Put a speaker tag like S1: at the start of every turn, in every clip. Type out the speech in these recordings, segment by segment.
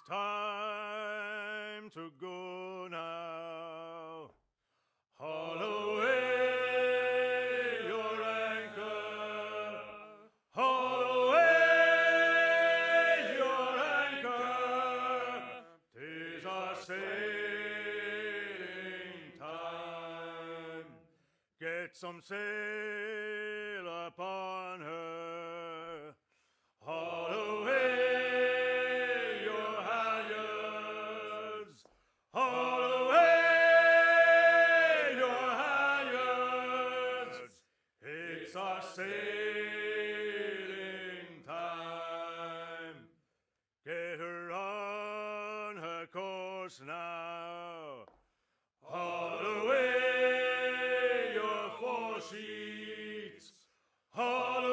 S1: time to go now. Haul away your anchor. Haul away your anchor. 'Tis our sailing time. Get some sail upon her. Haul away your halyards. Haul away your halyards. It's our sailing time. Get her on her course now. Haul away your foresheets. Haul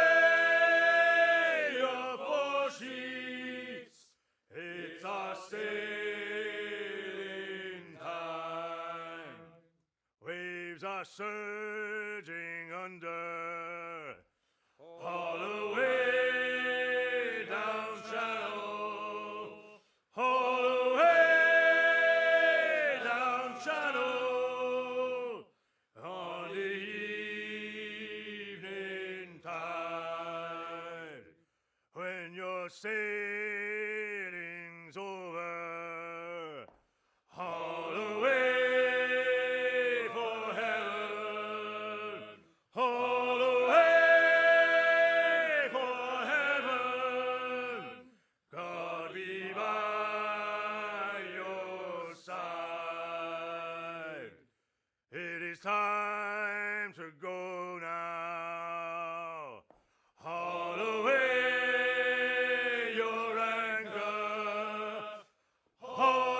S1: away your foresheets. It's our sailing time. Waves are surging under. Haul away down channel. Haul away down channel. On the evening tide, when your sailing's over, haul away for heaven. Haul away for heaven. God be by your side. It is time to go now. Haul away your anchor. Haul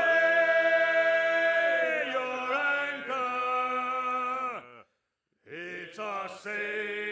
S1: away your anchor. It's our sailing